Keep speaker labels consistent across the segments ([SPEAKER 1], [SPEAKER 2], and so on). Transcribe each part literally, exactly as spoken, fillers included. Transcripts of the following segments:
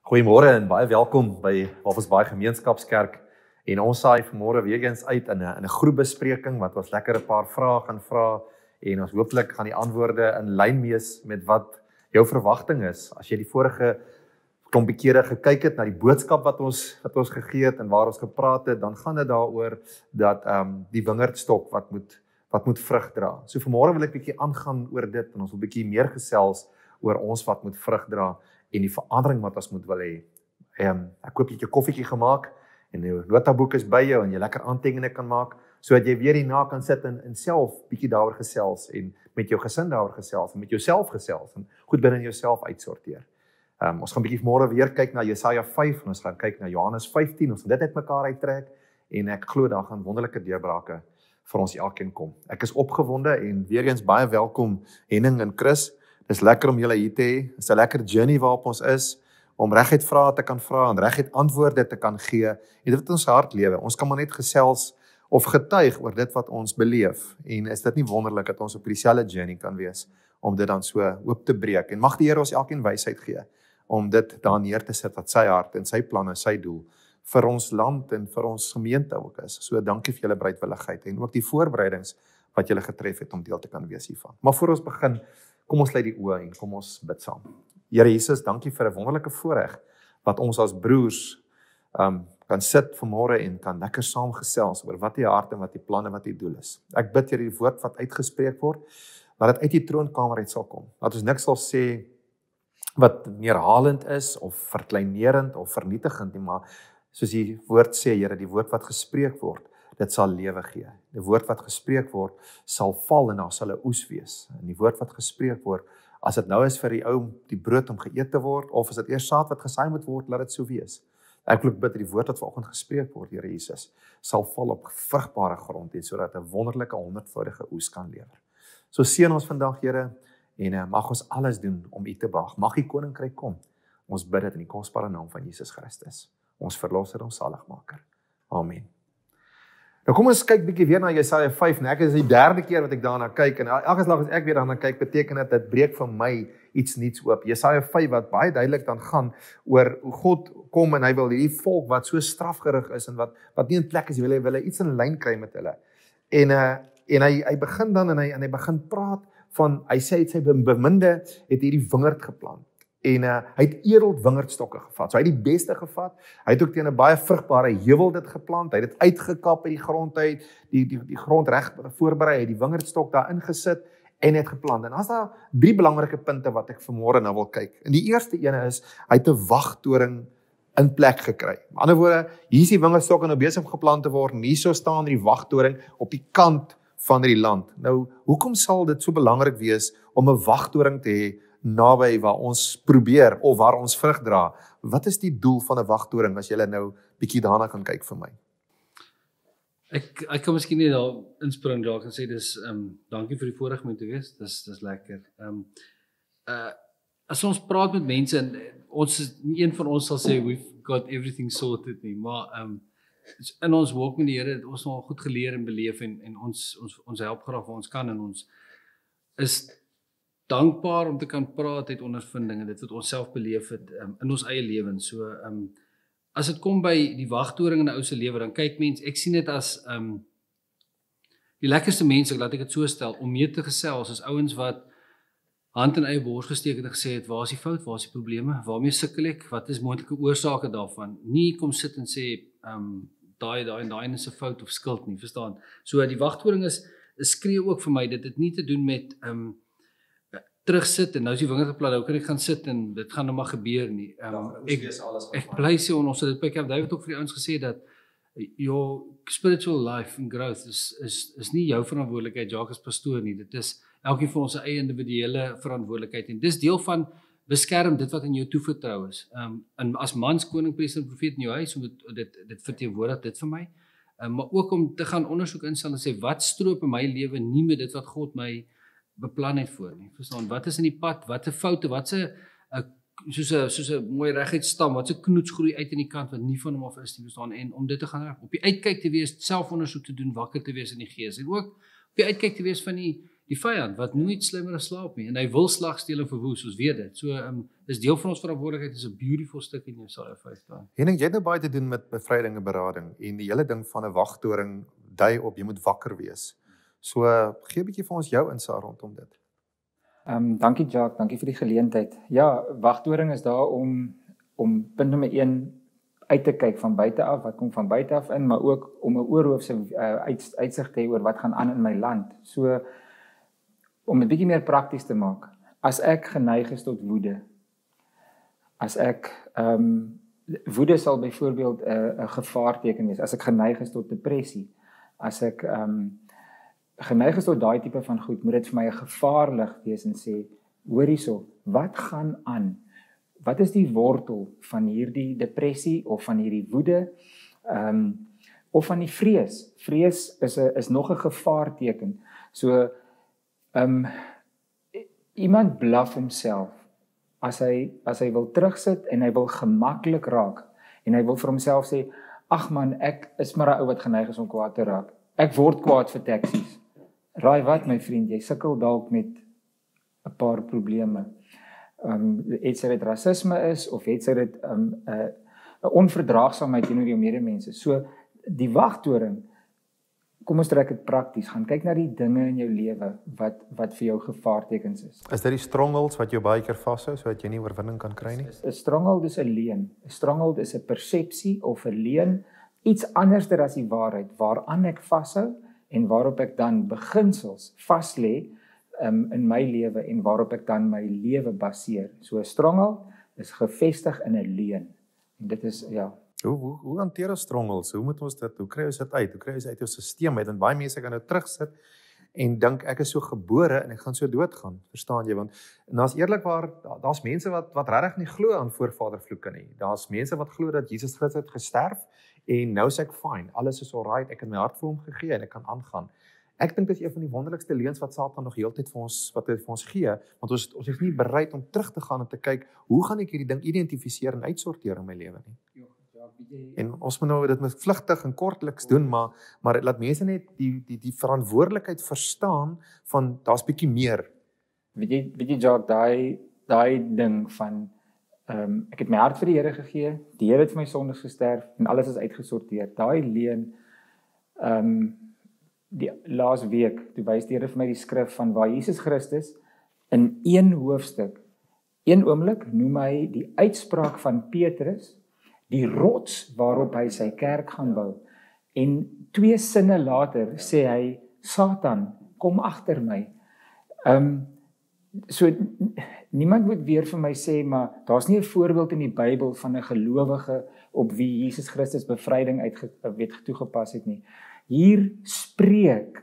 [SPEAKER 1] Goeiemôre en baie welkom by Wafels Baai Gemeenskapskerk. En ons saai vanmôre weer eens uit in 'n in 'n groepbespreking wat ons lekker 'n paar vrae gaan vra en ons hooplik gaan die antwoorde in lyn wees met wat jou verwagting is. As jy die vorige klompie kere gekyk het na die boodskap wat ons wat ons gegee het en waar ons gepraat het, dan gaan dit daaroor dat ehm um, die wingerdstok wat moet wat moet vrug dra. So vanmôre wil ek 'n bietjie aangaan oor dit en ons wil 'n bietjie meer gesels oor ons wat moet vrug dra en die verandering wat ons moet wil hê. Um, ek hoop jy het jou koffietjie gemaak en jou notaboek is by jou en jy lekker aantekeninge kan maak, sodat jy weer hierna kan sit en, en self bietjie daaroor gesels en met jou gesin daaroor gesels en met jouself gesels en goed binne jouself uitsorteer. Um, ons gaan bietjie môre weer kyk na Jesaja vyf en ons gaan kyk na Johannes vyftien, ons gaan dit uitmekaar uittrek en ek glo daar gaan wonderlike deurbrake vir ons elkeen kom. Ek is opgewonde en weer eens baie welkom Henning en Chris. Dit is lekker om julle hier te hê. Dit is 'n lekker journey waarop ons is, om reguit vrae te kan vra en reguit antwoorde te kan gee. En dit wat ons hart lewe. Ons kan maar net gesels of getuig oor dit wat ons beleef. En is dit nie wonderlik dat ons op dieselfde journey kan wees om dit dan so oop te breek. En mag die Here ons elkeen wysheid gee om dit daar neer te sit wat sy hart en sy planne, sy doel vir ons land en vir ons gemeente ook is. So dankie vir julle bereidwilligheid en ook die voorbereidings wat julle getref het om deel te kan wees hiervan. Maar voor ons begin, kom ons sluit die oë en kom ons bid saam. Here Jesus, dankie vir 'n wonderlike voorreg wat ons as broers um, kan sit vanmôre en kan lekker saam gesels oor wat u hart en wat u planne, wat u doel is. Ek bid Here die woord wat uitgespreek word, dat dit uit die troonkamer uit sal kom. Dat ons niks sal sê wat neerhalend is of verkleinerend of vernietigend nie, maar soos die woord sê, Here, die woord wat gespreek word, dit sal lewe gee. Die woord wat gespreek word, sal val en daar sal 'n oes wees. En die woord wat gespreek word, as dit nou is vir die ou die brood om geëet te word, of as dit eers saad wat gesaai moet word, laat dit so wees. Ek wil bid dat die woord wat vanoggend gespreek word, Here Jesus, sal val op vrugbare grond en sodat 'n wonderlike honderdvoudige oes kan lewer. So seën ons vandag, Here, en uh, mag ons alles doen om U te behaag. Mag U koninkryk kom. Ons bid dit in die kosbare naam van Jesus Christus, ons verlosser, ons saligmaker. Amen. Nou kom ons kyk bietjie weer na Jesaja vyf, en ek is die derde keer wat ek daarna kyk, en elke slag as ek weer daarna kyk, beteken dit, dit breek vir my iets niets oop. Jesaja vyf wat baie duidelik dan gaan oor hoe God kom en hy wil hierdie volk wat so strafgerig is en wat wat nie in plek is, hy wil hy wil hy iets in lyn kry met hulle. En uh, en hy hy begin dan en hy en hy begin praat van, hy sê het sy beminde het hierdie wingerd geplant. En uh, hy het edeld wingerdstokke gevat. So hy het die beste gevat. Hy het ook teen 'n baie vrugbare heuwel dit geplant. Hy het dit uitgekap uit die grond uit, die die die grond reg voorberei, hy het die wingerdstok daar ingesit en het geplant. En as daar drie belangrike punte wat ek vanmôre nou wil kyk. En die eerste ene is hy het 'n wagtoring in plek gekry. Met ander woorde, hier is die wingerdstokke nou besig om geplant te word en hierso staan die wagtoring op die kant van die land. Nou, hoekom sal dit so belangrik wees om 'n wagtoring te hê naby waar ons probeer of waar ons vrug dra? Wat is die doel van 'n wagtoring as jy nou bietjie daarna kan kyk vir my?
[SPEAKER 2] Ek ek kan miskien net daar inspring daar en sê dis ehm um, dankie vir die voorreg om te wees. Dis dis lekker. Ehm um, uh as ons praat met mense en ons is nie een van ons sal sê we've got everything sorted nie, maar ehm um, in ons walk met die Here het ons al goed geleer en beleef en en ons ons ons help graag waar ons kan en ons is dankbaar om te kan praat uit ondervindinge, dit wat ons self beleef het um, in ons eie lewens. So um, as dit kom by die wagtoring in 'n ou se lewe, dan kyk mens, ek sien dit as um, die lekkerste mense, laat ek dit so stel, om mee te gesels as ouens wat hand in eie bors gesteek het en gesê het, waar is die fout, waar is die probleme, waarmee sukkel ek, wat is moontlike oorsake daarvan? Nie kom sit en sê um, daai daai en daai is 'n fout of skuld nie, verstaan? So die wagtoring is, is skree ook vir my, dit het nie te doen met um, terugsit en nou is die wingerd geplant, nou kan ek gaan sit en dit gaan nou maar gebeur nie. Um, ja, ek ek bly sê en ons het dit by Camp David ook vir die ouens gesê dat your spiritual life and growth is is is nie jou verantwoordelikheid, Jacques as pastoor nie. Dit is elkeen van ons eie individuele verantwoordelikheid en dis deel van beskerm dit wat in jou toevertrou is. Um, en as mans, koning, priester en profeet in jou huis, om dit dit dit verteenwoordig dit vir my. Um, maar ook om te gaan ondersoek instel en sê wat stroop in my lewe nie met dit wat God my beplan het voor nie. Verstaan, wat is in die pad, wat 'n foute, wat 'n soos 'n soos 'n mooi reguit stam, wat 'n knoets groei uit in die kant wat nie van hom af is nie, verstaan, en om dit te gaan op die uitkyk te wees, selfondersoek te doen, wakker te wees in die gees en ook op die uitkyk te wees van die die vyand wat nooit slimmer as slaap nie en hy wil slag, steel en verwoes, ons weet dit. So um, is deel van ons verantwoordelikheid, is 'n beautiful stuk in Jesaja vyf daar.
[SPEAKER 1] Henning, jy het nou baie te doen met bevryding en berading en die hele ding van 'n wagtoring dui op jy moet wakker wees. So gee 'n bietjie vir ons jou insaag rondom dit.
[SPEAKER 3] Ehm um, dankie Jacques, dankie vir die geleentheid. Ja, wagtoring is daar om om punt nommer een uit te kyk van buite af, wat kom van buite af in, maar ook om 'n oorhoofse uh, uit, uitsig te hê oor wat gaan aan in my land. So om 'n bietjie meer prakties te maak. As ek geneig is tot woede, as ek ehm um, woede sal byvoorbeeld 'n uh, 'n gevaarteken wees, as ek geneig is tot depressie, as ek ehm um, geneig is tot daai tipe van goed, moet dit vir my 'n gevaarlig wees en sê, hoor hierso, wat gaan aan? Wat is die wortel van hierdie depressie of van hierdie woede? Ehm um, of van die vrees? Vrees is 'n is nog 'n gevaarteken. So ehm um, iemand blaf homself as hy as hy wil terugsit en hy wil gemaklik raak en hy wil vir homself sê, ag man, ek is maar 'n ou wat geneig is om kwaad te raak. Ek word kwaad vir taksies. Raai wat my vriend, jy sukkel dalk met 'n paar probleme. Ehm um, het sy dit rasisme is of het sy dit 'n um, 'n uh, onverdraagsaamheid teenoor jou medemense. So die wagtoring, kom ons trek dit prakties, gaan kyk na die dinge in jou lewe wat wat vir jou gevaartekens is.
[SPEAKER 1] Is dit die strongholds wat jou baie keer vashou sodat jy nie oorwinning kan kry nie?
[SPEAKER 3] 'n Stronghold is 'n leuen. 'n Stronghold is 'n persepsie of 'n leuen, iets anderster as die waarheid waaraan ek vashou en waarop ek dan beginsels vas lê um, in my lewe en waarop ek dan my lewe baseer. So 'n stronghold is gevestig in 'n leuen. En dit is ja.
[SPEAKER 1] Hoe hoe hoe hanteer ons strongholds? Hoe moet ons dit? Hoe kry ons dit uit? Hoe kry ons uit ons stelsel uit? En baie mense kan nou terugsit en dink ek is so gebore en ek gaan so doodgaan. Verstaan jy? Want en as eerlikwaar, daar's mense wat wat regtig nie glo aan voorvadervloeke nie. Daar's mense wat glo dat Jesus Christus het gesterf en nou sê ek fine, alles is alright, ek het my hart vir hom gegee en ek kan aangaan. Ek dink dit is een van die wonderlikste leuns wat Satan nog heeltyd vir ons wat hy vir ons gee, want ons ons is nie bereid om terug te gaan en te kyk, hoe gaan ek hierdie ding identifiseer en uitsorteer in my lewe nie. Ja, ja, en ons moet nou dit met vlugtig en kortliks doen, maar maar laat mense net die die die verantwoordelikheid verstaan van daar's bietjie meer.
[SPEAKER 3] Weet jy weet jy Jacques, daai daai ding van ehm um, ek het my hart vir die Here gegee, die Here het vir my sondes gesterf en alles is uitgesorteer. Daai leuen ehm um, die laas week, toe wys die Here vir my die skrif van waar Jesus Christus in een hoofstuk, een oomblik noem hy die uitspraak van Petrus, die rots waarop hy sy kerk gaan bou. En twee sinne later sê hy, Satan, kom agter my. Ehm um, so niemand moet weer vir my sê, maar daar's nie 'n voorbeeld in die Bybel van 'n gelowige op wie Jesus Christus bevryding uit weet toegepas het nie. Hier spreek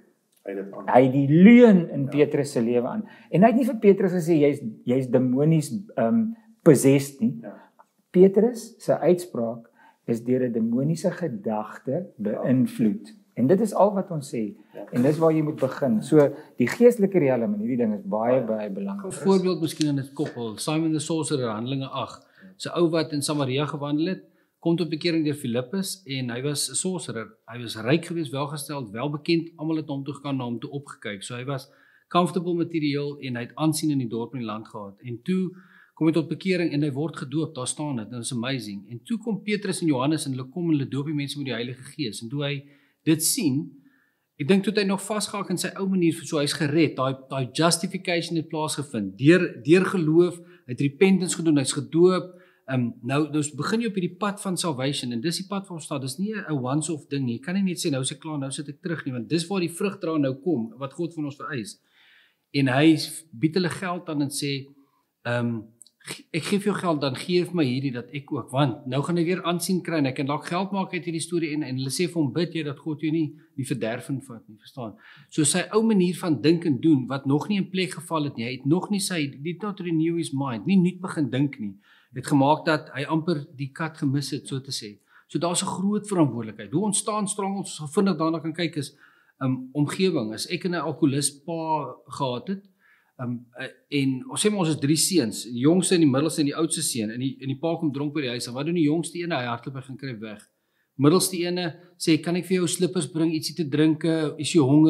[SPEAKER 3] hy die leuen in ja. Petrus se lewe aan. En hy het nie vir Petrus gesê jy's jy's demonies um, possessed nie. Ja. Petrus se uitspraak is deur 'n demoniese gedagte beïnvloed. En dit is al wat ons sê. Ja. En dis waar jy moet begin. So die geestelike riem in hierdie ding is baie baie belangrik.
[SPEAKER 2] 'n Voorbeeld miskien aan dit koppel. Simon the Sorcerer, Handelinge agt. So ou wat in Samaria gewandel het, kom tot bekering deur Filippus en hy was 'n sorcerer. Hy was ryk geweest, welgesteld, welbekend, almal het hom toe gegaan na hom toe opgekyk. So hy was comfortable materieel en hy het aansien in die dorp en die land gehad. En toe kom hy tot bekering en hy word gedoop. Daar staan dit. Dit is amazing. En toe kom Petrus en Johannes en hulle kom en hulle doop die mense met die Heilige Gees. En toe hy dit sien, ek dink toe hy nog vasgehak in sy ou manier, so hy's gered. Daai daai justification het plaasgevind deur deur geloof, hy het repentance gedoen, hy's gedoop. Um, nou, dus begin jy op hierdie pad van salvation, en dis die pad van opstaan, dis nie 'n once-off ding nie, jy kan nie net sê, nou is ek klaar, nou sit ek terug nie, want dis waar die vrugdra nou kom, wat God van ons vereis, en hy bied hulle geld aan en sê, um, ek gee vir jou geld, dan gee vir my hierdie, dat ek ook, want nou gaan hy weer aansien kry, en ek kan dalk geld maak uit hierdie storie, en, en hulle sê vir hom, bid jy, dat God jou nie die verderfing vat nie, verstaan, so sy ou manier van dink en doen, wat nog nie in plek geval het nie, hy het nog nie sy, dit not renew his mind, nie nuut begin dink nie, het gemaak dat hy amper die kat gemis het, so te sê. So daar's 'n groot verantwoordelikheid. Hoe ontstaan strongholds, ons vinnig daarna kan kyk is, um, omgewing, as ek in 'n alkoholist pa gehad het, um, en ons sê maar ons is drie seuns, die jongste en die middelste en die oudste seun, en die, en die pa kom dronk by die huis, en wat doen die jongste ene? Hy hardloop hy gaan kry weg. Middelste ene sê, kan ek vir jou slippers bring, ietsie te drinke, is jy honger?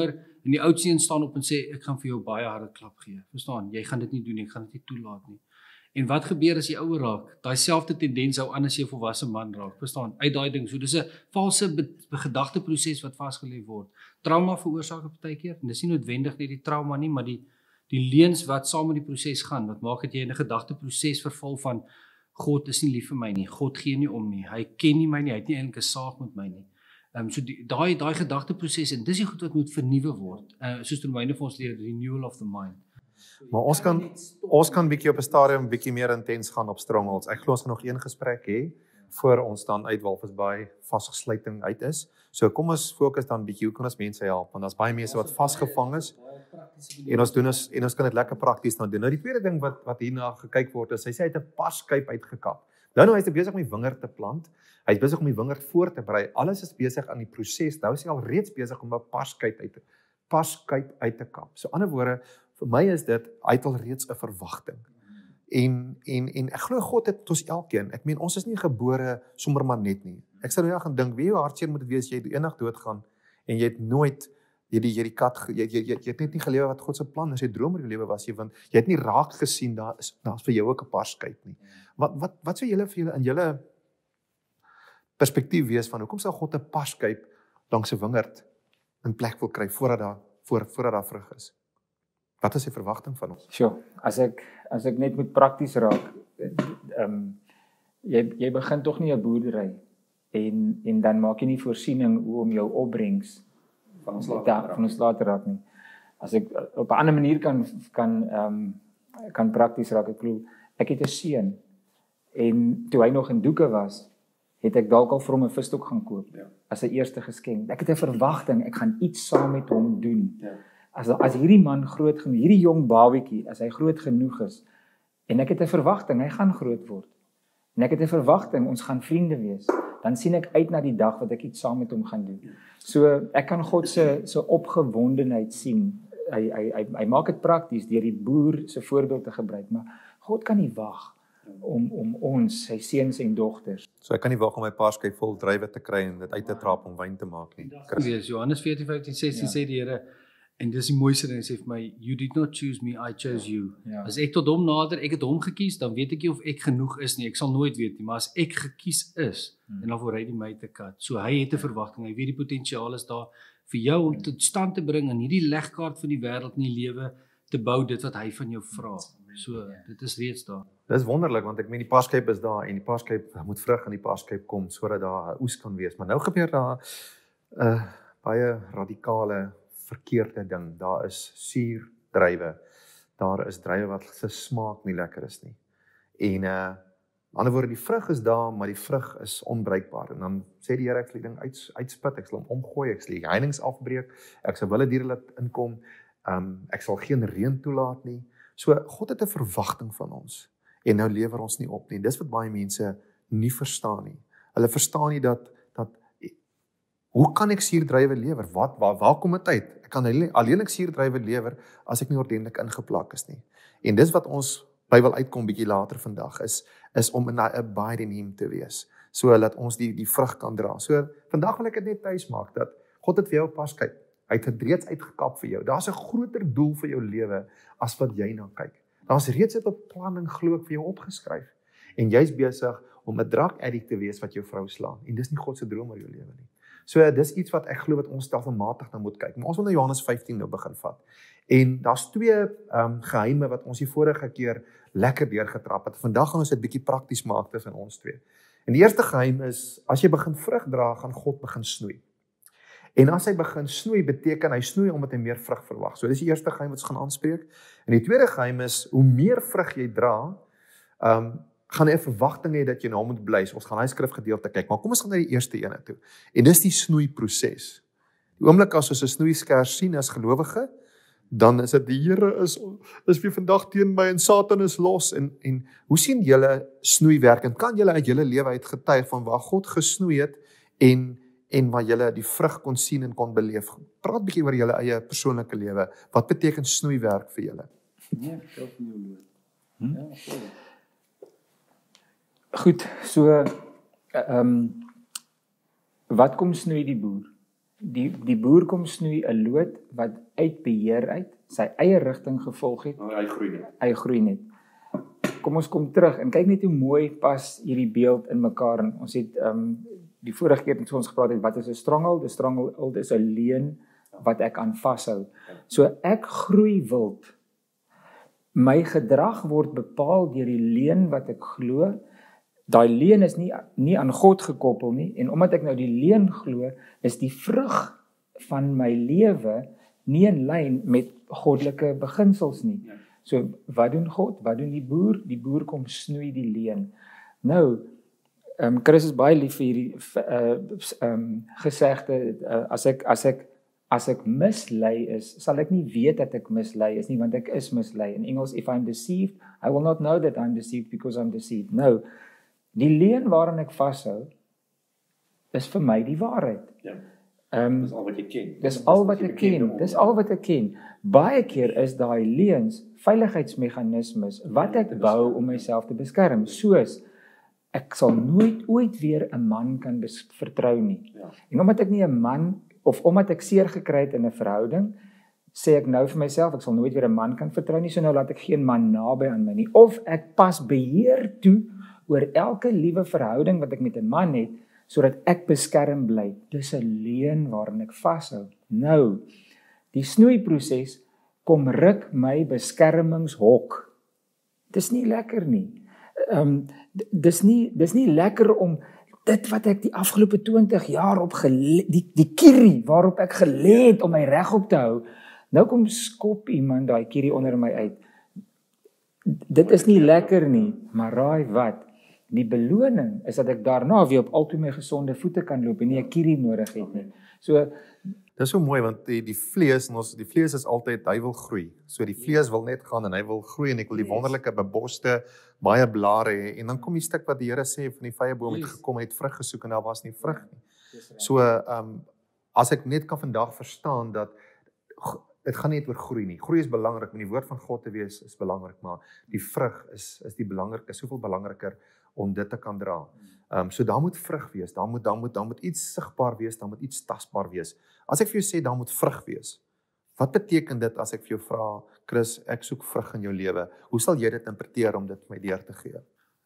[SPEAKER 2] En die oud seun staan op en sê ek gaan vir jou baie harde klap gee. Verstaan? Jy gaan dit nie doen nie, ek gaan dit nie toelaat nie. En wat gebeur as jy ouer raak? Daai selfde tendens hou aan as jy 'n volwasse man raak. Verstaan? Uit daai ding. So dis 'n valse gedagteproses wat vasgelê word. Trauma veroorsaak op partykeer en dis nie noodwendig net die trauma nie, maar die die leuns wat saam met die proses gaan, wat maak dat jy in 'n gedagteproses verval van God is nie lief vir my nie, God gee nie om nie, hy ken nie my nie, hy het nie eintlik 'n saak met my nie. Ehm um, so die daai daai gedagteproses en dis die goed wat moet vernuwe word. Uh, soos Romeine vir ons leer, renewal of the mind.
[SPEAKER 1] Maar ons kan ons kan bietjie op 'n stadium bietjie meer intens gaan op strongholds. Ek glo ons gaan nog een gesprek hê voor ons dan uit Walvisbaai vasgesluiting uit is. So kom ons fokus dan bietjie hoe kan ons mense help want daar's baie mense wat vasgevang is. En ons doen ons en ons kan dit lekker prakties nou doen. Nou die tweede ding wat wat hierna gekyk word is hy sê hy het 'n paskuip uitgekap. Nou nou hy's besig om die wingerd te plant. Hy's besig om die wingerd voor te berei. Alles is besig aan die proses. Nou is hy al reeds besig om 'n paskuip uit te paskuip uit te kap. So ander woorde, vir my is dit hy het al reeds 'n verwagting. En en en ek glo God het ons elkeen. Ek meen ons is nie gebore sommer maar net nie. Ek sou nou gaan dink wie jou hartseer moet wees jy eendag doodgaan en jy het nooit jy die jy die kat jy jy jy, jy het net nie gelewe wat God se plan is, sy droom oor jou lewe was jy want jy het nie raak gesien daar is daar's vir jou ook 'n paskuip nie. Wat wat wat sou julle vir julle in julle perspektief wees van hoekom sou God 'n paskuip langs 'n wingerd in plek wil kry voordat daar voor voordat daar vrug is? Wat is die verwagting van ons?
[SPEAKER 3] Sjoe, as ek as ek net moet prakties raak, ehm um, jy jy begin tog nie 'n boerdery en en dan maak jy nie voorsiening hoe om jou opbrengs van ons later van ons later raak nie. As ek op 'n ander manier kan kan ehm um, kan prakties raak, ek glo ek het 'n seun en toe hy nog in Doeke was, het ek dalk al vir hom 'n visstok gaan koop ja. As 'n eerste geskenk. Ek het 'n verwagting, ek gaan iets saam met hom doen. Ja. As as hierdie man groot genoeg, hierdie jong babietjie, as hy groot genoeg is en ek het 'n verwagting, hy gaan groot word. En ek het 'n verwagting, ons gaan vriende wees. Dan sien ek uit na die dag wat ek iets saam met hom gaan doen. So ek kan God se se opgewondenheid sien. Hy hy hy, hy maak dit prakties deur die boer se voorbeeld te gebruik, maar God kan nie wag om om ons, sy seuns en dogters.
[SPEAKER 1] So ek kan nie wag om my paskuip vol druiwe te kry en dit uit te trap om wyn te maak nie.
[SPEAKER 2] Lees Johannes veertien vyftien sestien ja. Sê die Here en dis die mooiste ding, hy sê vir my, you did not choose me, I chose you. Ja. As ek tot hom nader, ek het hom gekies, dan weet ek nie of ek genoeg is nie, ek sal nooit weet nie, maar as ek gekies is, hmm. en dan word hy die my te kat. So hy het 'n verwagting, hy weet die potensiaal is daar vir jou om tot stand te bring en hierdie legkaart van die wêreld in die lewe te bou, dit wat hy van jou vra. So dit is reeds daar.
[SPEAKER 1] Dis wonderlik want ek meen die paskuip is daar en die paskuip moet vrug in die paskuip kom sodat daar 'n oes kan wees. Maar nou gebeur daar 'n uh, baie radikale verkeerde ding. Daar is suurdruiwe. Daar is druiwe wat se smaak nie lekker is nie. En uh aan die ander woorde die vrug is daar, maar die vrug is onbruikbaar. En dan sê die Here ek sal die ding uit uitspit, ek sal hom omgooi, ek sal die heininge afbreek, ek sal wilde diere laat inkom. Um ek sal geen reën toelaat nie. So God het 'n verwagting van ons en nou lewer ons nie op nie. Dis wat baie mense nie verstaan nie. Hulle verstaan nie dat dat hoe kan ek suurdruiwe lewer? Wat waar, waar kom dit uit? Ek kan alleen, alleen ek suurdruiwe lewer as ek nie ordentlik ingeplak is nie. En dis wat ons by wil uitkom bietjie later vandag is is om in 'n abide in hom te wees, so dat ons die die vrug kan dra. So vandag wil ek dit net tuis maak dat God het vir jou pas kyk. Hy het reeds uitgekap vir jou. Daar's 'n groter doel vir jou lewe as wat jy na kyk. Daar's reeds 'n beplanning glo ek vir jou opgeskryf. En jy's besig om 'n drug addict te wees wat jou vrou slaan. En dis nie God se droom oor jou lewe nie. So dis iets wat ek glo wat ons stelselmatig nou moet kyk. Maar ons wil na Johannes vyftien nou begin vat. En daar's twee ehm um, geheime wat ons die vorige keer lekker deurgetrap het. Vandag gaan ons dit bietjie prakties maak tussen ons twee. En die eerste geheim is as jy begin vrug dra, gaan God begin snoei. En as hy begin snoei, beteken hy snoei omdat hy meer vrug verwag. So dis die eerste geheim wat ons gaan aanspreek. En die tweede geheim is hoe meer vrug jy dra, ehm um, gaan hy 'n verwagting hê dat jy na hom moet bly. So ons gaan hy skrifgedeelte kyk, maar kom ons gaan na die eerste ene toe. En dis die snoeiproses. Die oomblik as ons 'n snoeiskers sien as gelowige, dan is dit die Here is is weer vandag teen my en Satan is los en en hoe sien julle snoei werk en kan julle uit julle lewe uit getuig van waar God gesnoei het en en waar julle die vrug kon sien en kon beleef. Praat bietjie oor julle eie persoonlike lewe. Wat beteken snoei werk vir julle?
[SPEAKER 2] Nee, vertel van jou lewe.
[SPEAKER 3] Hm? Ja, sorry. Goed, so ehm um, wat kom snoei die boer? die die boer kom snoei 'n loot wat uit beheer uit sy eie rigting gevolg het.
[SPEAKER 1] Nou, hy groei net.
[SPEAKER 3] Hy groei net. Kom ons kom terug en kyk net hoe mooi pas hierdie beeld in mekaar. En ons het um, die vorige keer het ons gepraat het wat is 'n stronghold? 'n Stronghold is 'n leuen wat ek aan vashou. So ek groei wild. My gedrag word bepaal deur die leuen wat ek glo. Daai leuen is nie nie aan God gekoppel nie en omdat ek nou die leuen glo, is die vrug van my lewe nie in lyn met goddelike beginsels nie. So wat doen God? Wat doen die boer? Die boer kom snoei die leuen. Nou, ehm um, Chris is baie lief vir hierdie uh ehm um, gesegde uh, as ek as ek as ek mislei is, sal ek nie weet dat ek mislei is nie want ek is mislei. In Engels, if I'm deceived, I will not know that I'm deceived because I'm deceived. Nou, die leuen waaraan ek vashou is vir my die waarheid.
[SPEAKER 1] Ja.
[SPEAKER 3] Ehm um,
[SPEAKER 1] Dis al wat jy ken.
[SPEAKER 3] Dis al wat ek ken. Dis al wat ek ken. Baie keer is daai leuns veiligheidsmeganismes wat ek bou om myself te beskerm, soos ek sal nooit ooit weer 'n man kan vertrou nie.
[SPEAKER 1] Ja.
[SPEAKER 3] En omdat ek nie 'n man of omdat ek seer gekry het in 'n verhouding, sê ek nou vir myself ek sal nooit weer 'n man kan vertrou nie, so nou laat ek geen man naby aan my nie. Of ek pas beheer toe oor elke liewe verhouding wat ek met 'n man het, sodat ek beskerm bly. Dis 'n leuen waarin ek vashou. Nou, die snoeiproses kom ruk my beskermingshok. Dis nie lekker nie. Ehm um, dis nie dis nie lekker om dit wat ek die afgelope twintig jaar op gele, die die kierie waarop ek gelê het om my reg op te hou. Nou kom skop iemand daai kierie onder my uit. Dit is nie lekker nie, maar raai wat? Die beloning is dat ek daarna weer op altoe my gesonde voete kan loop en nie 'n kierie nodig het nie. So
[SPEAKER 1] Dis so mooi want die die vlees en ons die vlees is altyd hy wil groei. So die vlees wil net gaan en hy wil groei en ek wil die wonderlike beboste baie blare hê en dan kom die stuk wat die Here sê van die vyeboom het gekom het vrug gesoek en daar was nie vrug nie. So ehm um, as ek net kan vandag verstaan dat dit gaan nie net oor groei nie. Groei is belangrik, om die woord van God te wees is belangrik, maar die vrug is is die belangrike, soveel belangriker om dit te kan dra. Ehm um, so daar moet vrug wees, daar moet daar moet daar moet iets sigbaar wees, daar moet iets tasbaar wees. As ek vir jou sê daar moet vrug wees, wat beteken dit as ek vir jou vra, Chris, ek soek vrug in jou lewe? Hoe sal jy dit interpreteer om dit vir my deur te gee?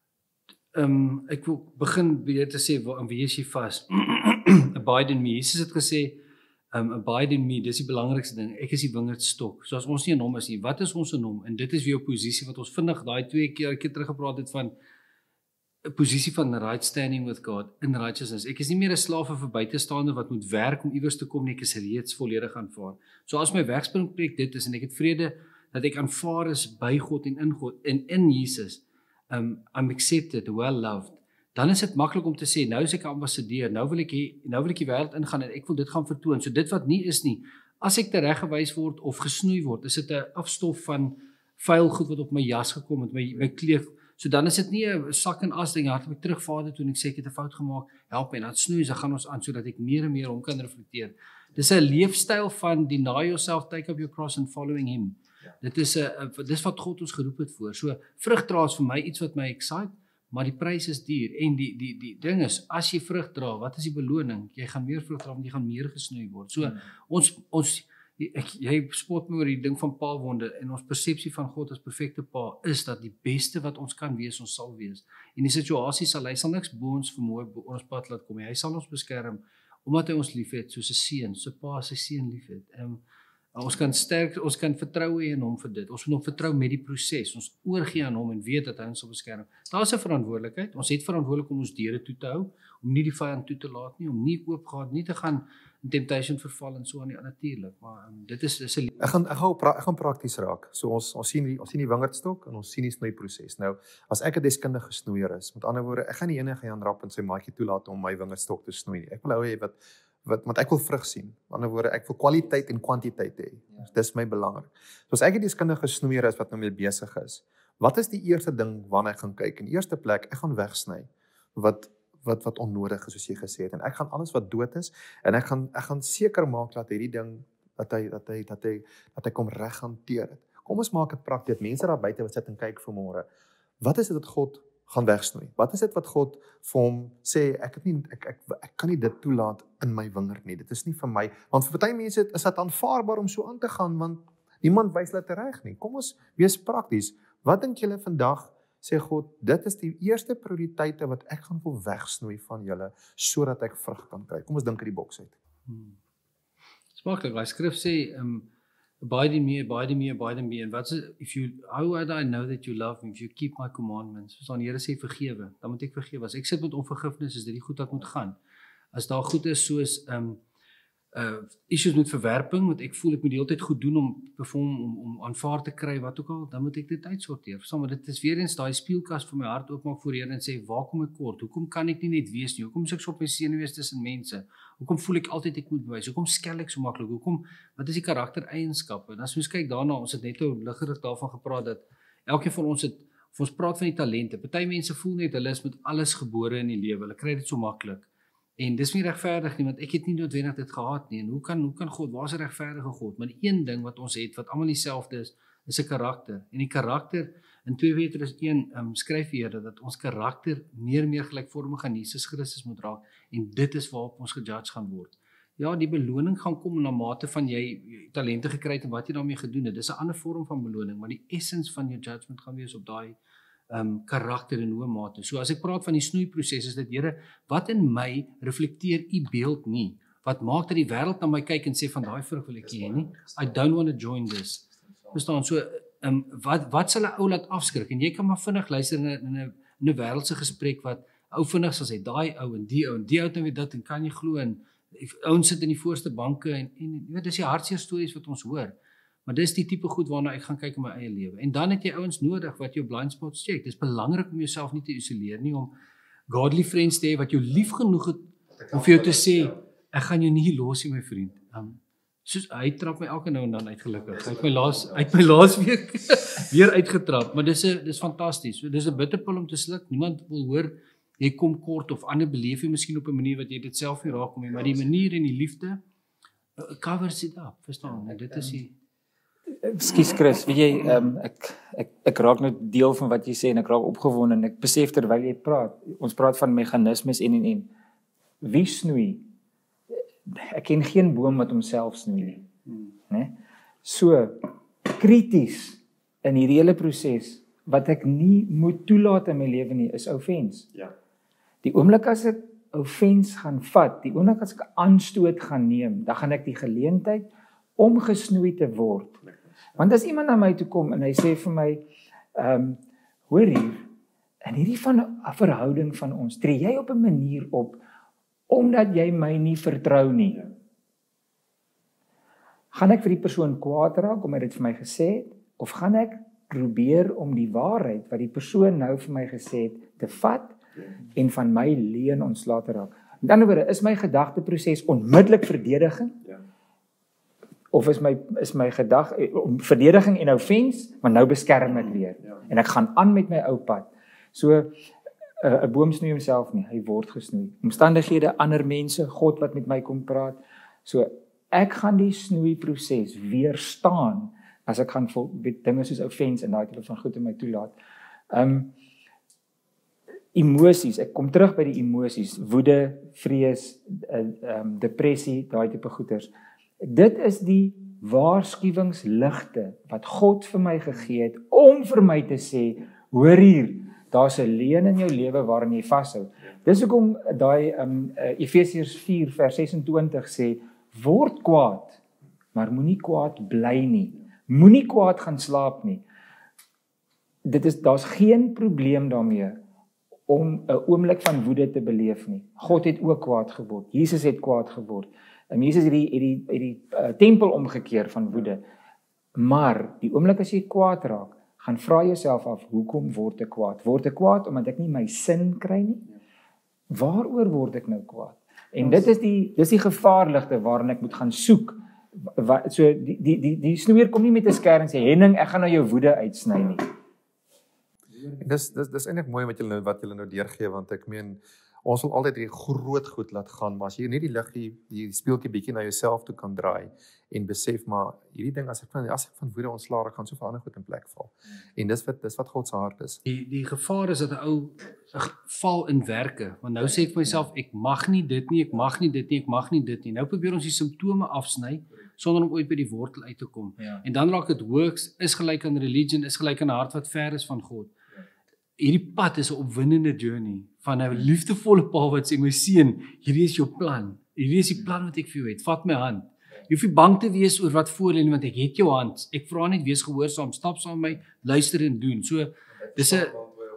[SPEAKER 2] Ehm um, ek wil begin weer te sê aan wie is jy vas? Abide in me. Jesus het gesê, ehm um, abide in me, dis die belangrikste ding. Ek is die wingerdstok. So as ons nie in hom is nie, wat is ons in hom? En dit is weer 'n posisie wat ons vinnig daai twee keer keer teruggepraat het van 'n posisie van right standing with God in righteousness. Ek is nie meer 'n slaaf of 'n buitestander wat moet werk om iewers te kom nie, ek is reeds volledig aanvaar. So as my wegspringplek dit is en ek het vrede dat ek aanvaar is by God en in God en in Jesus, um I'm accepted, well loved. Dan is dit maklik om te sê nou is ek 'n ambassadeur, nou wil ek hier, nou wil ek die wêreld ingaan en ek wil dit gaan vertoon. So dit wat nie is nie, as ek tereggewys word of gesnoei word, is dit 'n afstof van vuil goed wat op my jas gekom het, my my kleef. So dan is dit nie 'n sak en as ding, ja, ek terug Vader toe en ek sê ek het 'n fout gemaak, help my, dan snoei, dan gaan ons aan sodat ek meer en meer hom kan reflekteer. Dis 'n leefstyl van deny yourself, take up your cross and following him. Ja. Dit is 'n dis wat God ons geroep het voor. So vrug dra is vir my iets wat my excite, maar die prys is duur en die die die ding is as jy vrug dra, wat is die beloning? Jy gaan meer vrug dra want jy gaan meer gesnoei word. So hmm. ons ons Ek, jy spot my oor die ding van paalwonde en ons persepsie van God as perfekte pa is dat die beste wat ons kan wees, ons sal wees. En die situasie sal, hy sal niks bo ons vermoë bo ons pad laat kom nie. Hy sal ons beskerm omdat hy ons liefhet soos 'n seun, so pa sy seun liefhet. En ons kan sterk, ons kan vertrou hê in hom vir dit. Ons moet hom vertrou met die proses. Ons oorgee aan hom en weet dat hy ons sal beskerm. Daar's 'n verantwoordelikheid. Ons het verantwoordelik om ons deure toe te hou, om nie die vyand toe te laat nie, om nie oopgaan, nie te gaan in temptation verval en so aan die natuurlik, maar um, dit is dis 'n
[SPEAKER 1] Ek gaan ek gaan pra ek gaan prakties raak. So ons ons sien die ons sien die wingerdstok en ons sien die snoei proses. Nou, as ek 'n deskundige snoeier is, met ander woorde, ek gaan nie enige Jan Rapp in sy maatjie toelaat om my wingerdstok te snoei nie. Ek wil hou hê wat wat want ek wil vrug sien. Met ander woorde, ek wil kwaliteit en kwantiteit hê. Ja. Dis my belangrik. So as ek 'n deskundige snoeier is wat nou mee besig is, wat is die eerste ding waarna ek gaan kyk? In eerste plek, ek gaan wegsny wat wat wat onnodig is soos jy gesê het en ek gaan alles wat dood is en ek gaan ek gaan seker maak dat hierdie ding dat hy dat hy dat hy dat hy kom reg hanteer het. Kom ons maak dit prakties. Mense daar buite wat sit en kyk vir môre. Wat is dit wat God gaan wegsnoei? Wat is dit wat God vir hom sê, ek het nie ek ek ek kan nie dit toelaat in my wingerd nie. Dit is nie vir my, want vir party mense is dit aanvaarbaar om so aan te gaan, want niemand wys dit reg nie. Kom ons wees prakties. Wat dink julle vandag sê God, dit is die eerste prioriteite wat ek gaan wil wegsnoei van julle sodat ek vrug kan kry. Kom ons dink uit die boks uit.
[SPEAKER 2] Hmm. Smaklik, die skrif sê um abide in me, abide in me, abide in me. En wat is if you how would I know that you love me if you keep my commandments? Soos aan Here sê vergewe, dan moet ek vergewe. As ek sit met onvergifnis, is dit die goed wat moet gaan. As daar goed is soos um uh issues met verwerping, want ek voel ek moet die hele tyd goed doen om perform om om aanvaar te kry wat ook al, dan moet ek dit uitsorteer. Verstaan, maar dit is weer eens daai spieelkas vir my hart oopmaak voor Here en sê, waar kom ek kort? Hoekom kan ek nie net wees nie? Hoekom is ek so op my senuwees tussen mense? Hoekom voel ek altyd ek moet bewys? Hoekom skel ek so maklik? Hoekom wat is die karaktereienskappe? En as ons kyk daarna, ons het net nou liggerig daarvan gepraat dat elkeen van ons het of ons praat van die talente. Party mense voel net hulle is met alles gebore in die lewe. Hulle kry dit so maklik. En dis nie regverdig nie, want ek het nie noodwendig dit gehad nie. En hoe kan hoe kan God, waar is 'n regverdige God? Maar die een ding wat ons het wat almal dieselfde is, is 'n karakter. En die karakter in twee Petrus een um, skryf die Here dat ons karakter meer en meer gelykvormig aan Jesus Christus moet raak en dit is waarop ons gejudge gaan word. Ja, die beloning gaan kom na mate van jy talente gekry het en wat jy daarmee gedoen het. Dis 'n ander vorm van beloning, maar die essence van jou judgment gaan wees op daai um, karakter in hoë mate. So as ek praat van die snoeiproses, is dit, Here, wat in my reflekteer u beeld nie? Wat maak dat die wêreld na my kyk en sê van daai vrug wil ek hê nie? I don't want to join this. Verstaan, so um, wat wat sal 'n ou laat afskrik? En jy kan maar vinnig luister in 'n in 'n 'n wêreldse gesprek wat ou vinnig sal sê daai ou en die ou en die ou het nou weer dit en kan jy glo en ouens sit in die voorste banke en en jy weet dis die hartseer stories wat ons hoor. Maar dis die tipe goed waarna ek gaan kyk in my eie lewe. En dan het jy ouens nodig wat jou blind spots check. Dis belangrik om jouself nie te isoleer nie, om godly friends te hê wat jou lief genoeg het om vir jou te sê ek gaan jou nie los nie, my vriend. Um, soos hy trap my elke nou en dan uitgelukkig. Hy het my laas uit my laas week weer uitgetrap, maar dis 'n dis fantasties. Dis 'n bitterpil om te sluk. Niemand wil hoor jy kom kort of ander beleef jy miskien op 'n manier wat jy dit self nie raak kom nie, maar die manier en die liefde uh, covers it up, verstaan? En dit is die
[SPEAKER 3] Ekskuus Chris, weet jy, um, ek ek ek raak nou deel van wat jy sê en ek raak opgewonde en ek besef terwyl jy praat, ons praat van meganismes en en en wie snoei? Ek ken geen boom wat homself snoei nie, hmm. né? So krities in hierdie hele proses wat ek nie moet toelaat in my lewe nie, is offense. Ja. Die oomblik as ek offense gaan vat, die oomblik as ek aanstoot gaan neem, dan gaan ek die geleentheid om gesnoei te word. Want as iemand na my toe kom en hy sê vir my, ehm, um, hoor hier, in hierdie van 'n verhouding van ons, tree jy op 'n manier op omdat jy my nie vertrou nie. Ja. Gaan ek vir die persoon kwaad raak omdat hy dit vir my gesê het, of gaan ek probeer om die waarheid wat die persoon nou vir my gesê het te vat ja. en van my leuen ontslae te raak? Met ander woorde, is my gedagteproses onmiddellik verdediging? Ja. Of is my is my gedag om verdediging en offense, maar nou beskerm ek weer. Ja. En ek gaan aan met my ou pad. So 'n uh, boom snoei homself nie, hy word gesnoei. Omstandighede, ander mense, God wat met my kom praat. So ek gaan die snoeiproses weerstaan as ek gaan vol, dinge soos offense en daai tipe van goed in my toelaat. Um emosies, ek kom terug by die emosies, woede, vrees, uh, um, depressie, daai tipe goeters. Dit is die waarskuwingsligte wat God vir my gegee het om vir my te sê, hoor hier, daar's 'n leuen in jou lewe waarin jy vashou. Dis hoekom daai um, Efesiërs vier vers ses en twintig sê, word kwaad, maar moenie kwaad bly nie. Moenie kwaad gaan slaap nie. Dit is daar's geen probleem daarmee om 'n oomblik van woede te beleef nie. God het ook kwaad geword. Jesus het kwaad geword. En Jesus het die het die het die uh, tempel omgekeer van woede. Maar die oomblik as jy kwaad raak, gaan vra jouself af, hoekom word ek kwaad? Word ek kwaad omdat ek nie my sin kry nie? Waaroor word ek nou kwaad? En dit is die dis die gevaarligte waarin ek moet gaan soek. Wat, so die die die die snoeier kom nie met 'n skerm en sê Henning, ek gaan nou jou woede uitsny nie.
[SPEAKER 1] En dis dis dis eintlik mooi wat julle nou wat julle nou deurgee, want ek meen Ons wil altyd die groot goed laat gaan, maar as jy net die liggie, die speeltjie bietjie na jouself toe kan draai en besef maar hierdie ding as ek van as ek van woede ontslae raak, gaan so verander goed in plek val. En dis wat dis wat God se hart is.
[SPEAKER 2] Die die gevaar is dat 'n ou val in werke, want nou sê ek vir myself ek mag nie dit nie, ek mag nie dit nie, ek mag nie dit nie. Nou probeer ons die simptome afsny sonder om ooit by die wortel uit te kom.
[SPEAKER 3] Ja.
[SPEAKER 2] En dan raak dit works is gelyk aan religion, is gelyk aan 'n hart wat ver is van God. Hierdie pad is 'n opwindende journey van 'n liefdevolle pa wat sê my seun, hierdie is jou plan. Hierdie is die plan wat ek vir jou het. Vat my hand. Jy hoef nie bang te wees oor wat voor lê nie, want ek het jou hand. Ek vra net wees gehoorsaam, stap saam met my, luister en doen. So dis 'n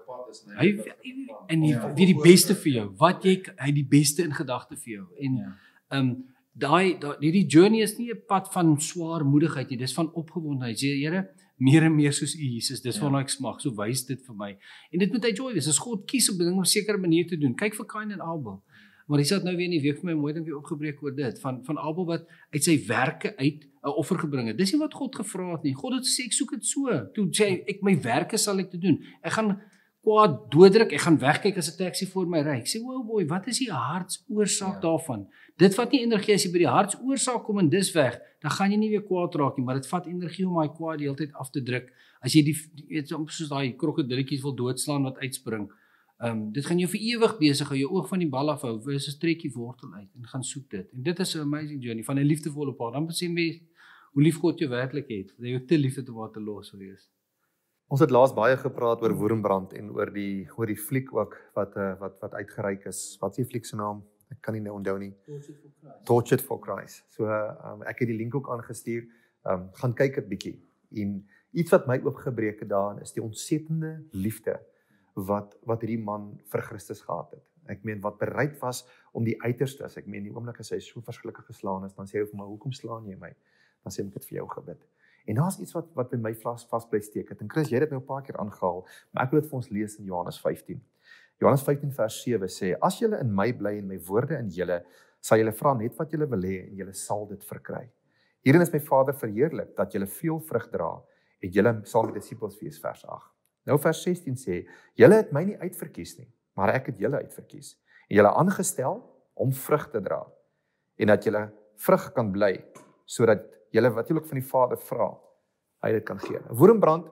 [SPEAKER 2] hy en hy weet die beste vir jou. Wat jy hy die beste in gedagte vir jou. En
[SPEAKER 3] Ja.
[SPEAKER 2] ehm um, daai daai hierdie journey is nie 'n pad van swaarmoedigheid nie, dis van opgewondenheid. Sê Here, meer en meer soos U Jesus, dis waarna ek smag. So wys dit vir my. En dit moet uit joy wees. As God kies om dinge op 'n sekere manier te doen. Kyk vir Kain en Abel. Maar hy het nou weer in die week vir my mooi ding weer opgebreek oor dit van van Abel wat uit sy werke uit 'n offer gebring het. Dis nie wat God gevra het nie. God het gesê ek soek dit so. Toe sê hy ek my werke sal ek te doen. Ek gaan kwaad dooddruk, ek gaan wegkyk as 'n taxi voor my ry. Ek sê, "Wow boy, wat is die hartsoorsaak ja. daarvan?" Dit vat nie energie as jy by die hartsoorsaak kom en dis weg, dan gaan jy nie weer kwaad raak nie, maar dit vat energie om daai kwaad die hele tyd af te druk. As jy die weet soos daai krokodilletjies wil doodslaan wat uitspring. Ehm um, dit gaan jou vir ewig besig hou, jou oog van die bal afhou, wees 'n trekkie wortel uit en gaan soek dit. En dit is 'n amazing journey van 'n liefdevolle pa. Dan sien jy hoe lief God jou werklik het. Dat jy jou te lief het om wat te los wees.
[SPEAKER 1] Ons het laas baie gepraat oor Woerenbrand en oor die oor die fliek ook wat uh, wat wat uitgereik is. Wat is die fliek se naam? Ek kan nie nou onthou nie. Tortured for Christ. So uh, um, ek het die link ook aangestuur. Um, gaan kyk dit bietjie. En iets wat my oopgebreek het daarin is die ontsettende liefde wat wat hierdie man vir Christus gehad het. Ek meen wat bereid was om die uiterstes. Ek meen die oomblik as hy so verskriklik geslaan is, dan sê hy vir my, "Hoekom slaan jy my?" Dan sê ek dit vir jou gebid. En daar's iets wat wat by my vas vas bly steek het. En Chris, jy het dit nou 'n paar keer aangehaal, maar ek wil dit vir ons lees in Johannes vyftien. Johannes vyftien vers sewe sê: "As julle in my bly en my woorde in julle, sal julle vra net wat julle wil hê en julle sal dit verkry. Hierin is my Vader verheerlik dat julle veel vrug dra en julle sal my disippels wees." Vers agt. Nou vers sestien sê: "Julle het my nie uitverkies nie, maar ek het julle uitverkies en julle aangestel om vrug te dra en dat julle vrug kan bly sodat julle wat julle van die Vader vra, hy dit kan gee." Woerenbrand,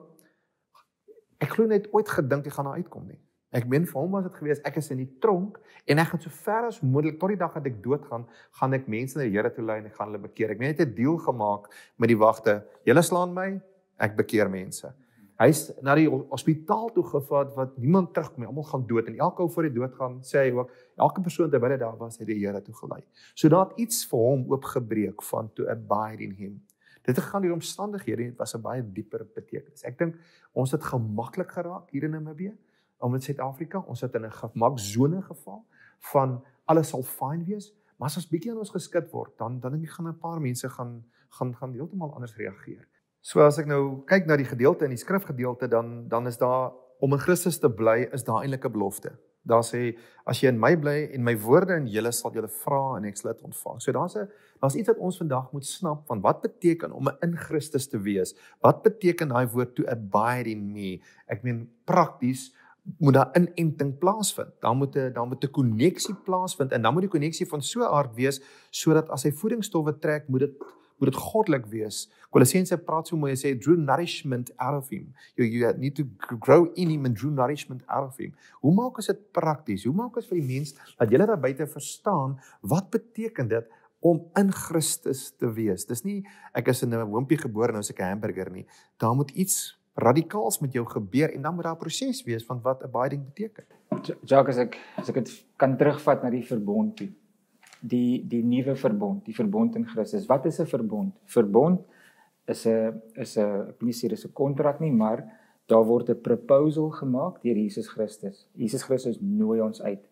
[SPEAKER 1] ek glo net ooit gedink hy gaan daar uitkom nie. Ek meen vir hom was dit gewees, ek is in die tronk en ek gaan so ver as moontlik tot die dag dat ek doodgaan, gaan ek mense na die Here toe lei en ek gaan hulle bekeer. Ek meen net 'n deal gemaak met die wagte. Julle slaan my, ek bekeer mense. Hy's na die hospitaal toe gevat wat niemand terugkom nie, almal gaan dood en elke ou voor die dood gaan, sê hy ook, elke persoon terwyl hy daar was, het die Here toe gelei. So daar het iets vir hom oopgebreek van to abide in him. Dit het gaan die omstandighede, dit was 'n baie dieper betekenis. Ek dink ons het gemaklik geraak hier in Namibië, om in Suid-Afrika, ons het in 'n gemaksone geval van alles sal fyn wees, maar as ons bietjie aan ons geskit word, dan dan dink ek gaan 'n paar mense gaan gaan gaan heeltemal anders reageer. So as ek nou kyk na die gedeelte in die skrifgedeelte, dan dan is daar om in Christus te bly, is daar eintlik 'n belofte. Daar sê as jy in my bly en my woorde in julle sal julle vra en ek sal dit ontvang. So daar's 'n daar's iets wat ons vandag moet snap van wat beteken om in Christus te wees. Wat beteken daai woord to abide in me? Ek meen prakties moet daar inenting plaasvind. Dan moet 'n dan moet 'n koneksie plaasvind en dan moet die koneksie van so 'n aard wees sodat as hy voedingsstowwe trek, moet dit moet dit goddelik wees. Kolossense praat so mooi, hy sê drew nourishment out of him. You you need to grow in him and drew nourishment out of him. Hoe maak ons dit prakties? Hoe maak ons vir die mens dat julle daar buite verstaan wat beteken dit om in Christus te wees? Dis nie ek is in 'n hoompie gebore nou is ek 'n hamburger nie. Daar moet iets radikaals met jou gebeur en dan moet daar 'n proses wees van wat abiding beteken.
[SPEAKER 3] Jacques, as ek as ek dit kan terugvat na die verbond toe. Die die nuwe verbond, die verbond in Christus. Wat is 'n verbond? Verbond is 'n is 'n ek wil nie sê dis 'n kontrak nie, maar daar word 'n proposal gemaak deur Jesus Christus. Jesus Christus nooi ons uit.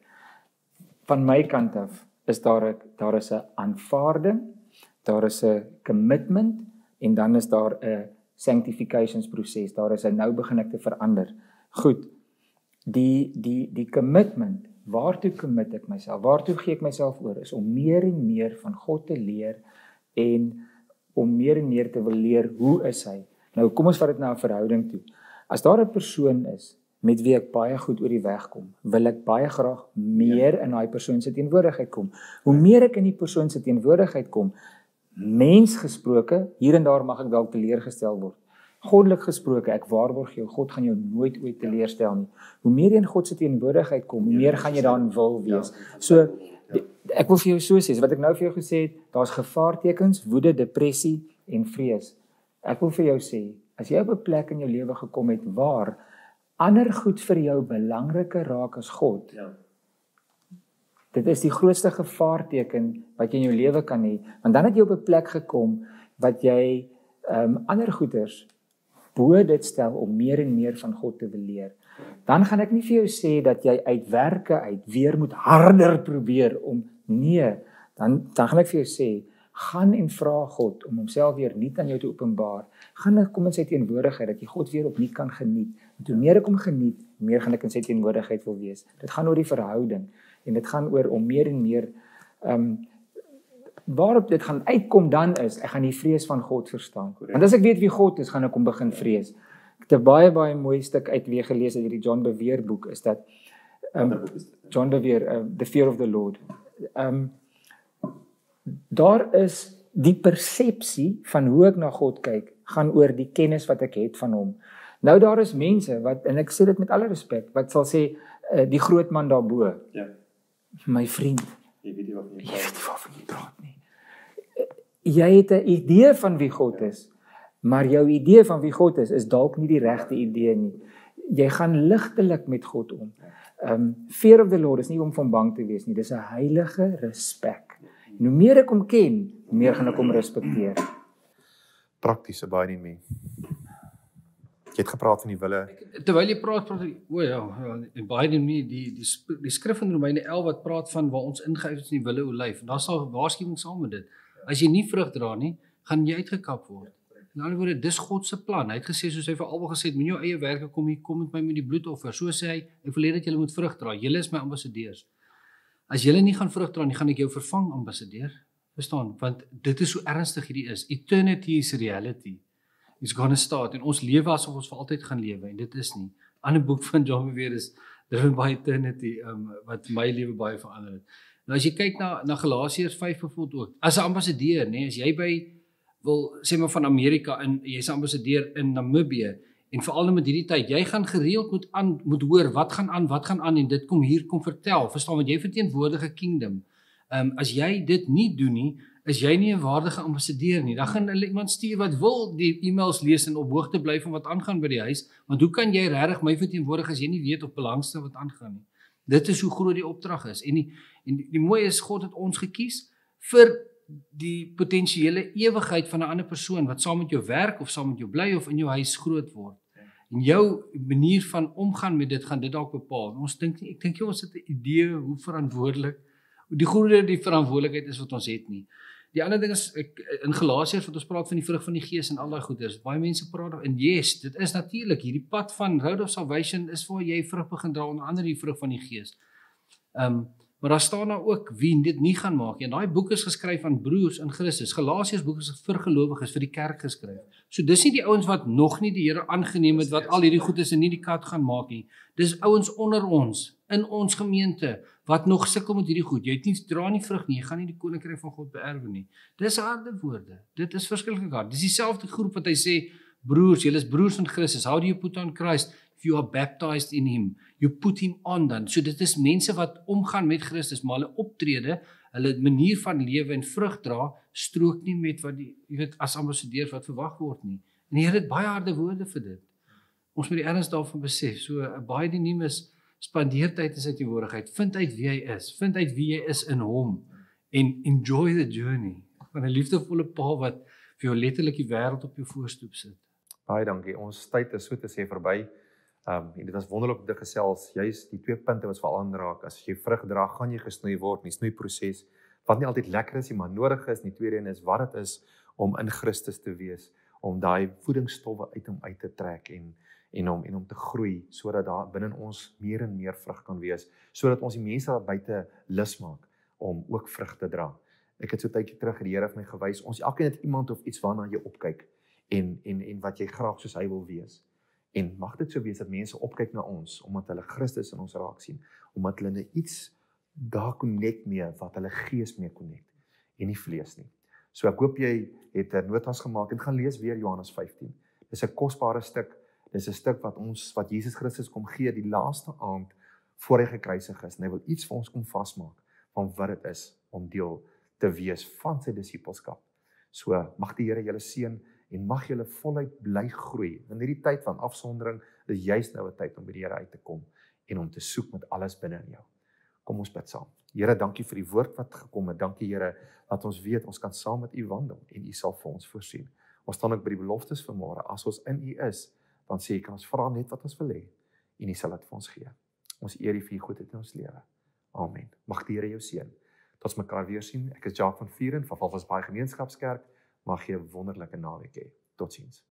[SPEAKER 3] Van my kant af is daar 'n daar is 'n aanvaarding, daar is 'n commitment en dan is daar 'n sanctifications proses. Daar is 'n nou begin ek te verander. Goed. Die die die commitment, waartoe commit ek myself? Waartoe gee ek myself oor? Is om meer en meer van God te leer en om meer en meer te wil leer hoe is hy? Nou kom ons vat dit na 'n verhouding toe. As daar 'n persoon is met wie ek baie goed oor die weg kom, wil ek baie graag meer in daai persoon se teenwoordigheid kom. Hoe meer ek in die persoon se teenwoordigheid kom, mens gesproke, hier en daar mag ek dalk teleurgestel word. Goddelik gesproke, ek waarborg jou, God gaan jou nooit ooit teleurstel nie. Hoe meer jy in God se teenwoordigheid kom, hoe meer gaan jy daarin wil wees. So, ek wil vir jou so sê, wat ek nou vir jou gesê het, daar's gevaartekens, woede, depressie en vrees. Ek wil vir jou sê, as jy op 'n plek in jou lewe gekom het waar ander goed vir jou belangriker raak as God,
[SPEAKER 4] Ja.
[SPEAKER 3] dit is die grootste gevaarteken wat jy in jou lewe kan hê, want dan het jy op 'n plek gekom wat jy um, ander goeders bo dit stel om meer en meer van God te wil leer. Dan gaan ek nie vir jou sê dat jy uit werke uit weer moet harder probeer om, nee, dan, dan gaan ek vir jou sê, gaan en vra God om homself weer nuut aan jou te openbaar. Gaan kom in sy teenwoordigheid, dat jy God weer opnuut kan geniet. En hoe meer ek hom geniet, hoe meer gaan ek in sy teenwoordigheid wil wees. Dit gaan oor die verhouding, en dit gaan oor om meer en meer, um, waarop dit gaan uitkom dan is, ek gaan die vrees van God verstaan. Want as ek weet wie God is, gaan ek hom begin vrees. Ek het 'n baie, baie mooi stuk uit weer gelees uit hierdie John Bevere boek, is dat, um, John Bevere, uh, The Fear of the Lord, um, daar is die persepsie van hoe ek na God kyk, gaan oor die kennis wat ek het van hom. Nou daar is mense wat, en ek sê dit met alle respek, wat sal sê, uh, die groot man daarbo,
[SPEAKER 4] Ja.
[SPEAKER 3] my vriend,
[SPEAKER 4] Jy weet nie wat jy
[SPEAKER 3] jy weet nie waarvan jy praat nie. Jy het 'n idee van wie God is, maar jou idee van wie God is, is dalk nie die regte idee nie. Jy gaan ligtelik met God om. Um, fear of the Lord is nie om van bang te wees nie, dis 'n heilige respek. En hoe meer ek hom ken, hoe meer gaan ek hom respekteer.
[SPEAKER 1] Praktiese baie nie meer. Jy het gepraat van die wille.
[SPEAKER 2] Terwyl jy praat, praat ek, o ja, ja, en baie nie die die die, die skrif in Romeine elf wat praat van waar ons ingehou is in die wille olyf. En daar sal waarskuwing saam met dit. As jy nie vrug dra nie, gaan jy uitgekap word. In ander woorde, dis God se plan. Hy het gesê, soos hy vir albei gesê het, moenie jou eie werke kom hier, kom met my met die bloedoffer. So sê hy, ek wil hê dat julle moet vrug dra. Julle is my ambassadeurs. As julle nie gaan vrug dra nie, gaan ek jou vervang, ambassadeur. Verstaan? Want dit is hoe ernstig hierdie is. Eternity is reality. It's gonna start. En ons lewe asof ons vir altyd gaan lewe, en dit is nie. Ander boek van John Bevere is Driven by Eternity, um, wat my lewe baie verander het. Nou as jy kyk na na Galasiërs vyf byvoorbeeld ook, as 'n ambassadeur, nê, as jy by wil sê maar van Amerika in, jy's 'n ambassadeur in Namibië, en veral nou met hierdie tyd, jy gaan gereeld moet aan moet hoor wat gaan aan, wat gaan aan, en dit kom hier kom vertel. Verstaan, want jy verteenwoordig 'n kingdom. Um, as jy dit nie doen nie, is jy nie 'n waardige ambassadeur nie. Dan gaan hulle iemand stuur wat wil die e-mails lees en op hoogte bly van wat aangaan by die huis, want hoe kan jy regtig my verteenwoordig as jy nie weet of belangstel wat aangaan nie? Dit is hoe groot die opdrag is. En die en die, die mooie is, God het ons gekies vir die potensiële ewigheid van 'n ander persoon wat saam met jou werk of saam met jou bly of in jou huis groot word. En jou manier van omgaan met dit gaan dit dalk bepaal. Ons dink nie, ek dink jy ons het 'n idee hoe verantwoordelik, die groter die verantwoordelikheid is wat ons het nie. Die ander ding is, ek, in Galasiërs wat ons praat van die vrug van die Gees en al daai goeders, baie mense praat, en yes, dit is natuurlik, hierdie pad van Road of Salvation is waar jy vrug begin dra, onder andere die vrug van die Gees. Um, maar daar staan nou ook wie dit nie gaan maak nie. En daai boek is geskryf aan broers in Christus. Galasiërs boek is vir gelowiges, vir die kerk geskryf. So dis nie die ouens wat nog nie die Here aangeneem het, wat al hierdie goed is en nie die kat gaan maak nie. Dis ouens onder ons, in ons gemeente, wat nog sukkel met hierdie goed. Jy het nie, dra nie vrug nie, jy gaan nie die koninkryk van God beerwe nie. Dis harde woorde. Dit is verskriklik hard. Dis dieselfde groep wat hy sê, broers, julle is broers in Christus. How do you put on Christ? If you are baptized in him, you put him on dan. So dit is mense wat omgaan met Christus, maar hulle optrede, hulle manier van lewe en vrug dra, strook nie met wat die, jy weet, as ambassadeurs wat verwag word nie. En die Here het baie harde woorde vir dit. Ons moet die erns daarvan besef. So 'n baie dynamiese is, spandeer tyd in sy teenwoordigheid, vind uit wie hy is, vind uit wie jy is in hom, en enjoy the journey. Van 'n liefdevolle pa wat vir jou letterlik die wêreld op jou voorstoep sit.
[SPEAKER 1] Baie dankie. Ons tyd is so te sê verby. Um, en dit was wonderlik om te gesels, juist die twee punte wat veral aanraak. As jy vrug dra, gaan jy gesnoei word, die snoeiproses, wat nie altyd lekker is nie, maar nodig is. En die tweede een is wat dit is om in Christus te wees, om daai voedingsstowwe uit hom uit te trek en en om en om te groei, sodat daar binne ons meer en meer vrug kan wees, sodat ons die mense daar buite lus maak om ook vrug te dra. Ek het so 'n tydjie terug die Here het my gewys, ons elkeen het iemand of iets waarna jy opkyk en en en wat jy graag soos hy wil wees. En mag dit so wees dat mense opkyk na ons omdat hulle Christus in ons raak sien, omdat hulle net iets daar connect mee wat hulle gees mee connect en nie vlees nie. So ek hoop jy het 'n notas gemaak en gaan lees weer Johannes vyftien. Dis 'n kosbare stuk. Dis 'n stuk wat ons wat Jesus Christus kom gee die laaste aand voor hy gekruisig is. En hy wil iets vir ons kom vasmaak van wat dit is om deel te wees van sy disippelskap. So mag die Here julle seën en mag julle voluit bly groei. In hierdie tyd van afsondering is juist nou 'n tyd om by die Here uit te kom en om te soek met alles binne in jou. Kom ons bid saam. Here, dankie vir die woord wat gekom het. Dankie Here dat ons weet ons kan saam met U wandel en U sal vir ons voorsien. Ons staan ook by die beloftes vanmôre. As ons in U is, dan sê ek kan ons vra net wat ons wil hê en U sal dit vir ons gee. Ons eer U vir U goedheid in ons lewe. Amen. Mag die Here jou seën. Tot ons mekaar weer sien. Ek is Jacques van Vieren van Walvisbaai Gemeenskapskerk. Mag jy 'n wonderlike naweek hê. Totsiens.